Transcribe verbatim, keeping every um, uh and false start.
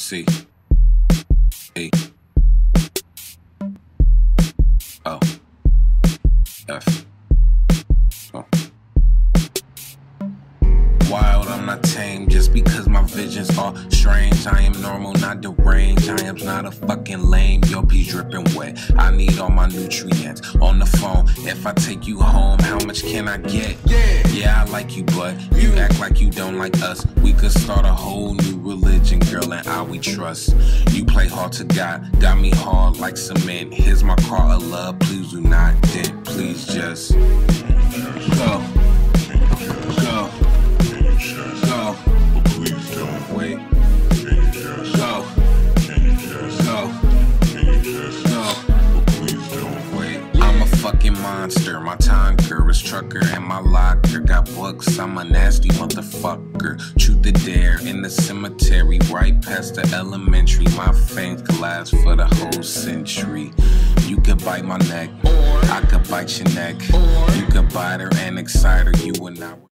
C E O F. Oh. Wild, I'm not tame just because my visions are strange. I am normal, not deranged. I am not a fucking lame. Your pee dripping wet. I need all my nutrients. On the phone, if I take you home, how much can I get? Yeah, yeah, I like you, but you act like you don't like us. We could start a whole new religion, girl, and I we trust. You play hard to God, got me hard like cement. Here's my car of love, please do not dent. Please just go, go. Go, but please don't. Wait. Can you just Go, Can you just go, Can you just go. But please don't. Wait. I'm a fucking monster. My tonker is trucker and my locker got books. I'm a nasty motherfucker. Truth or dare in the cemetery, right past the elementary. My fame could last for the whole century. You could bite my neck, I could bite your neck. You could bite her and excite her. You and I.